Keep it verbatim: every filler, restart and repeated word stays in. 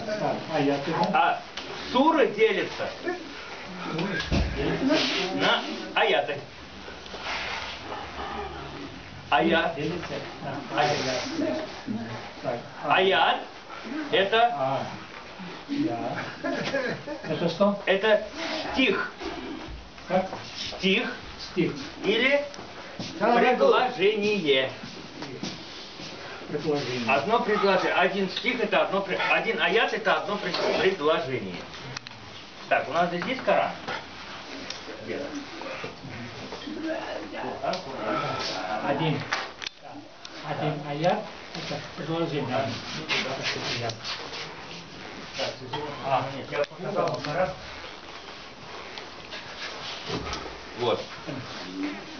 А суры делятся на аяты. Аят. Аят — это... Это что? Это стих. Как? Стих. Стих. Или предложение. Предложение. Одно предложение. Один стих — это одно... Один аят — это одно предложение. Так, у нас здесь Коран. Один. Один аят — это предложение. А, нет, я показал Коран. Вот.